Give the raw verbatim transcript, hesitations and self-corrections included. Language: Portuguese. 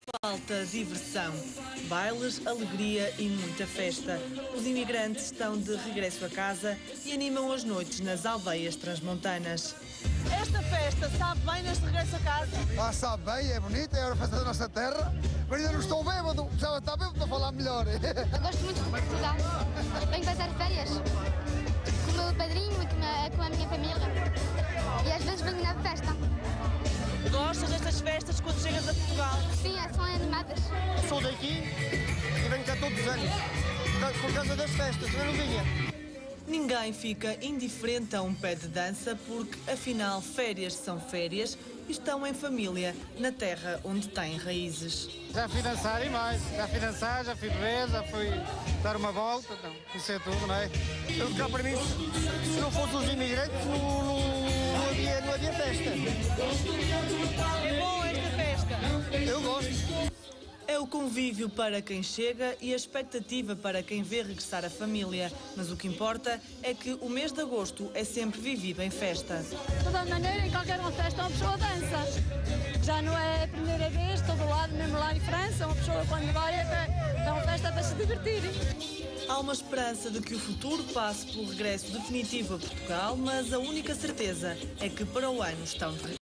falta diversão, bailes, alegria e muita festa. Os imigrantes estão de regresso a casa e animam as noites nas aldeias transmontanas. Esta festa sabe bem neste regresso a casa? Ah, sabe bem, é bonita, é a festa da nossa terra, mas ainda não estou bêbado, precisava estar bêbado para falar melhor. Eu gosto muito de Portugal, venho passar férias com o meu padrinho e com a, com a minha família e às vezes venho na festa. Gostas destas festas quando chegas a Portugal? Sim, são animadas. Sou daqui e venho cá todos os anos, por causa das festas, eu não vinha. Ninguém fica indiferente a um pé de dança porque, afinal, férias são férias e estão em família, na terra onde têm raízes. Já fui dançar e mais, já fui dançar, já fui beber, já fui dar uma volta, então, isso é tudo, não é? Eu cá para mim, se não fossem os imigrantes, não, não, não, havia, não havia festa. É bom esta festa? Eu gosto. É o convívio para quem chega e a expectativa para quem vê regressar a família. Mas o que importa é que o mês de agosto é sempre vivido em festa. De toda maneira, em qualquer uma festa, uma pessoa dança. Já não é a primeira vez, todo lado, mesmo lá em França, uma pessoa quando vai é uma festa para se divertir. Há uma esperança de que o futuro passe pelo regresso definitivo a Portugal, mas a única certeza é que para o ano estão de regresso.